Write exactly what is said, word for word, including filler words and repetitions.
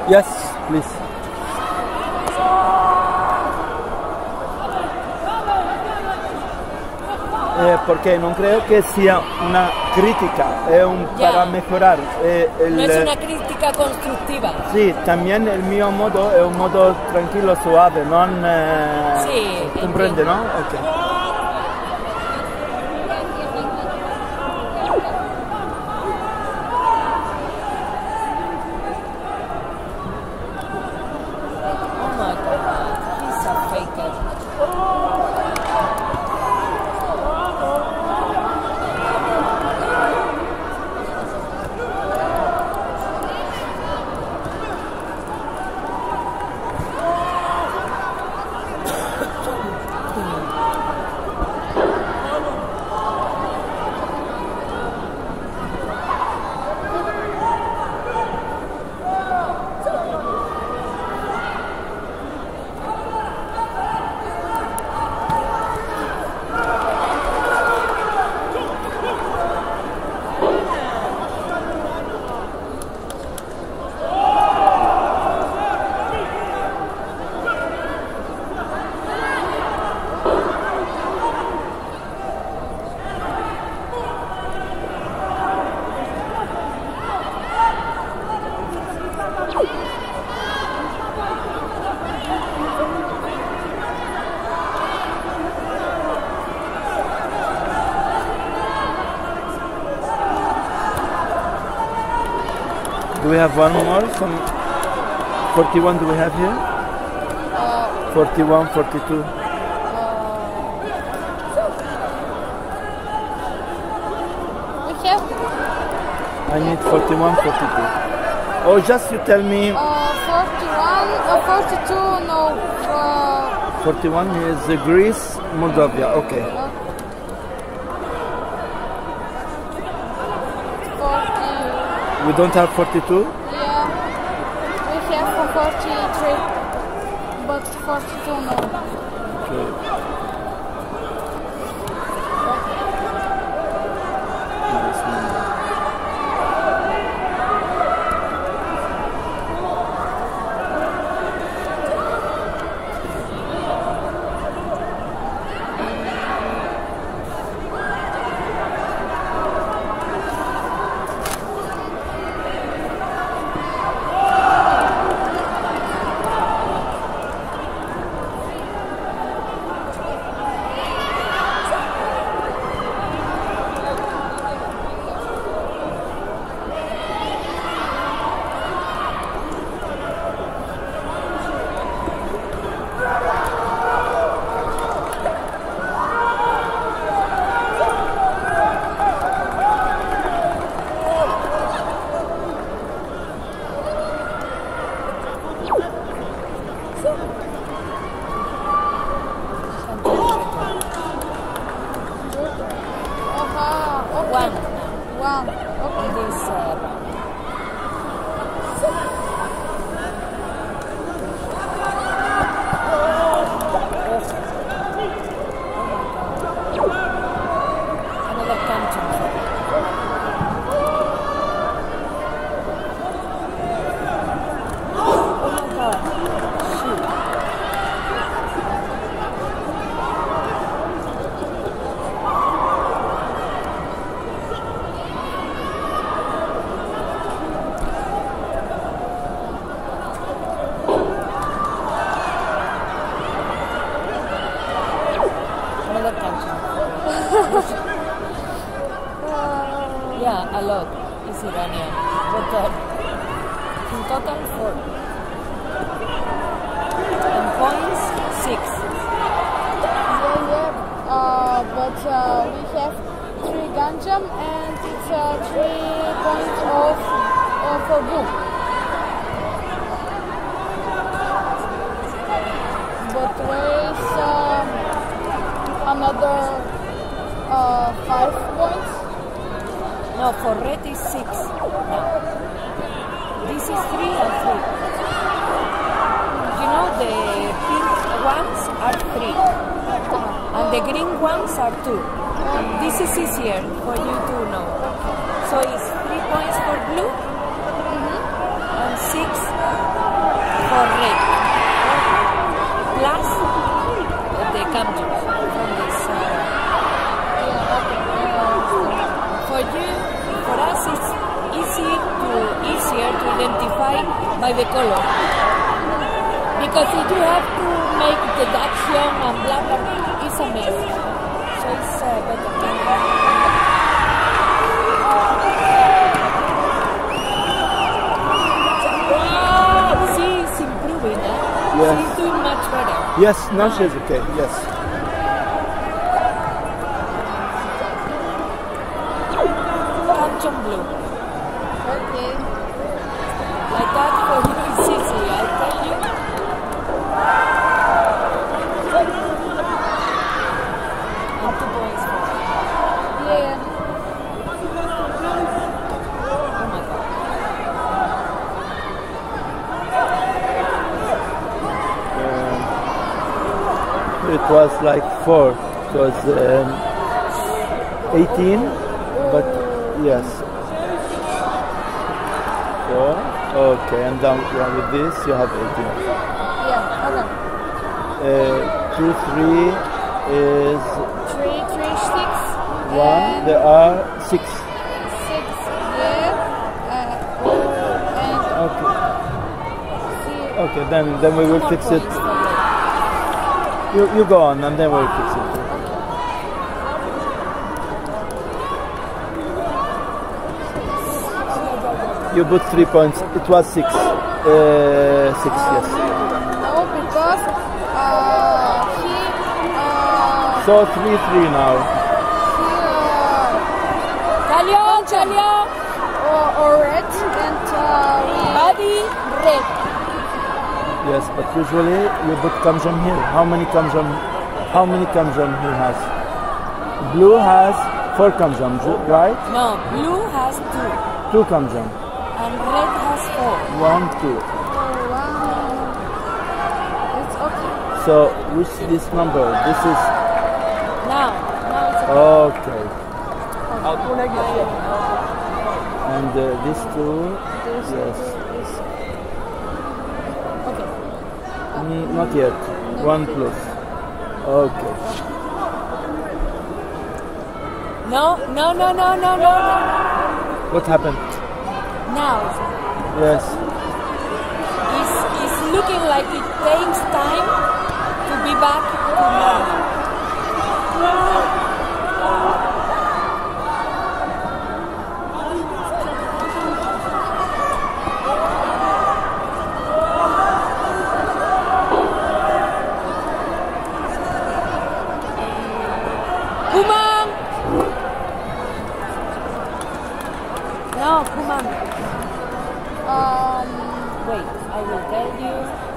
Yes, please. Eh, porque no creo que sea una crítica, es un Ya. para mejorar. Eh, el, No es una crítica constructiva. Sí, también el mio modo è un modo tranquillo, suave, non... Eh, Sì, comprende, entiendo. no? Ok. Oh my god, he's a faker. Do we have one more? Some forty-one do we have here? Uh, forty-one, forty-two. we have I need forty-one, forty-two. Or just you tell me uh, forty-one, uh, forty-two, no, uh, forty-one is uh, Greece, Moldavia. Okay. forty, We don't have forty-two? yeah, we have a forty-three, but forty-two, no. Okay. Uh-huh, okay. One. One, On this uh, another country. Oh my god. Shoot. Another country. Yeah, a lot is Iranian. But uh, in total four. And points six. yeah, yeah, uh, but uh, we have three Ganjam and it's uh, three points of, of for book. But there is um, another uh, five points. No, for red is six. No. This is three and three. You know the pink ones are three. And the green ones are two. This is easier for you to know. So it's three points for blue and six by the color. Because if you have to make deduction and blah blah blah, it's a mess. So it's uh, better. She's improving, eh? Yes. She's doing much better. Yes, now she's okay. Yes. Canchan blue. Okay. Like that for you is easy, I tell you. And two points for her. Yeah. Oh my god. It was like four. It was um, eighteen, but yes. Four. Okay, and down yeah, with this you have eighteen. Yeah. Okay. Uh, two, three is Three, three, six. one. And There are six. six. Yeah. Uh, and Okay. see. Okay, then then we will More fix it. points for her. You you go on, and then we'll fix it. You put three points. It was six. Uh, six, yes. No, because uh, he uh, So three, three now. he uh, Calio, Calio, or, or red and uh, we Buddy, red. Yes, but usually you put kamjam here. How many kamjam? How many kamjam he has? Blue has four kamjam, right? No, blue has two, Two kamjam. and red has four. One, two. oh wow, it's okay. So which this number? This is Now, now it's okay. okay. And uh, these two, This yes. is Okay. Mm, not yet. One plus. Okay. No, no, no, no, no, no, no. What happened? Now, Yes. it's, it's looking like it takes time to be back to normal. Kumang! No, Kumang. um Wait, I will tell you.